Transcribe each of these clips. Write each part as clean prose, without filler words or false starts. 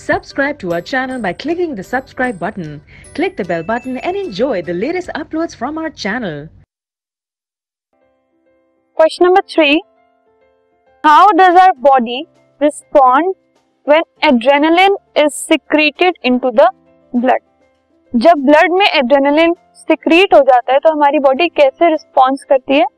Subscribe to our channel by clicking the subscribe button. Click the bell button and enjoy the latest uploads from our channel. Question number 3. How does our body respond when adrenaline is secreted into the blood? जब blood में adrenaline secrete हो जाता है तो हमारी body कैसे response करती है?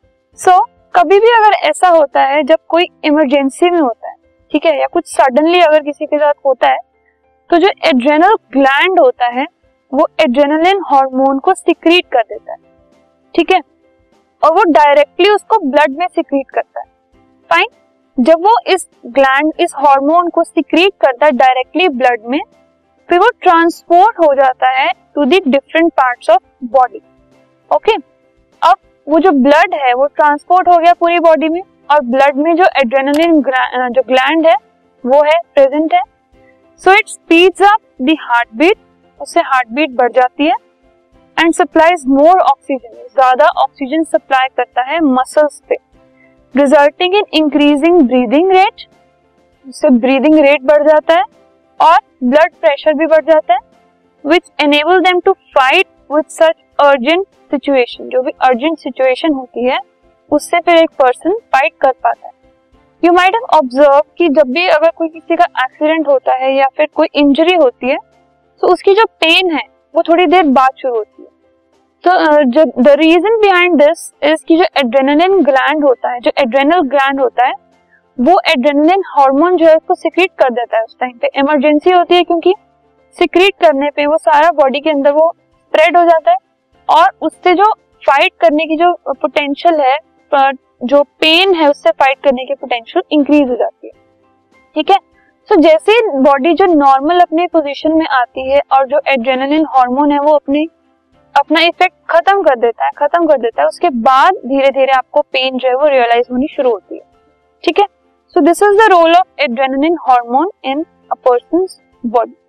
कभी भी अगर ऐसा होता है जब कोई इमरजेंसी में होता है, ठीक है, या कुछ सडनली अगर किसी के साथ होता है, तो जो एड्रेनल ग्लैंड होता है वो एड्रेनलिन हार्मोन को सिक्रीट कर देता है, ठीक है, और वो डायरेक्टली उसको ब्लड में सिक्रीट करता है. फाइन. जब वो इस ग्लैंड इस हार्मोन को सिक्रीट करता है डायरेक्टली ब्लड में, फिर वो ट्रांसपोर्ट हो जाता है to the different parts of body. Okay, अब वो जो ब्लड है वो ट्रांसपोर्ट हो गया पूरी बॉडी में, और ब्लड में जो एड्रेनलिन जो ग्लैंड है वो है प्रेजेंट है. So it speeds up the heart beat, उससे हार्ट बीट बढ़ जाती है, एंड सप्लाइज मोर ऑक्सीजन, ज्यादा ऑक्सीजन सप्लाई करता है मसल्स पे, resulting in increasing breathing rate, उससे ब्रीदिंग रेट बढ़ जाता है और ब्लड प्रेशर भी बढ़ जाता है, which enable them to fight with such urgent situation. जो भी अर्जेंट सिचुएशन होती है उससे फिर एक पर्सन फाइट कर पाता है. यू माइट हैव ऑब्जर्व कि जब भी अगर कोई किसी का एक्सीडेंट होता है या फिर कोई इंजरी होती है तो उसकी जो पेन है वो थोड़ी देर बाद शुरू होती है. तो जो the reason behind this is कि जो एड्रेनलिन ग्लैंड होता है, जो एड्रेनल ग्लैंड होता है, वो एड्रेनलिन हार्मोन जो है उसको सिक्रीट कर देता है. उस टाइम पे इमरजेंसी होती है क्योंकि सिक्रीट करने पे वो सारा बॉडी के अंदर वो स्प्रेड हो जाता है और उससे जो फाइट करने की जो पोटेंशियल है, जो पेन है उससे फाइट करने की पोटेंशियल इंक्रीज हो जाती है. ठीक है. सो जैसे बॉडी जो नॉर्मल अपने पोजीशन में आती है और जो एड्रेनलिन हार्मोन है वो अपना इफेक्ट खत्म कर देता है, उसके बाद धीरे धीरे आपको पेन जो है वो रियलाइज होनी शुरू होती है. ठीक है. So this is the role of adrenaline hormone in a person's body.